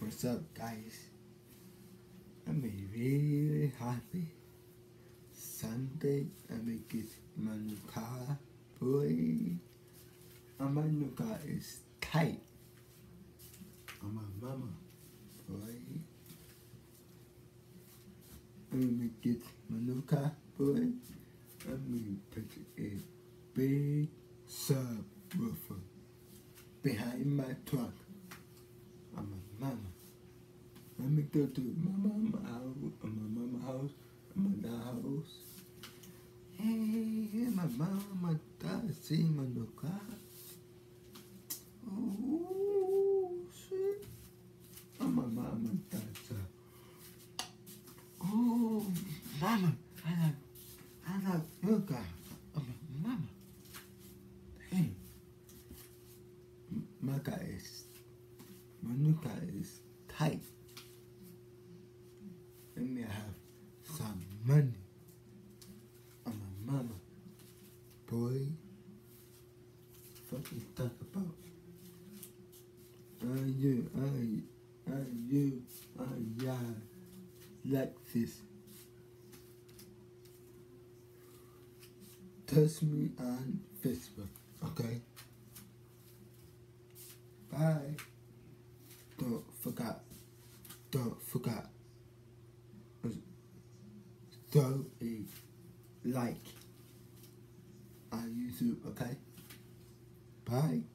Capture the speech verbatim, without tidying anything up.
What's up, guys? I'm really happy. Sunday, I'm gonna get my new car, boy. And my new car is tight. And my mama, boy. I'm gonna get my new car, boy. I'm gonna put a big subwoofer behind my truck. And my mama. Let me go to my mama house, my mama house, my dad house. Hey, my mama does see my new car. Oh, shit. And my mama does. Uh, oh, mama, I like, I like your car. Oh, my mama. Hey, my car is, my new car is tight. Let me have some money on my mama, boy. Fucking talk about. Are you, are, are you, are y'all like this? Touch me on Facebook, okay? Bye. Don't forget, don't forget. Throw a like on YouTube, okay? Bye.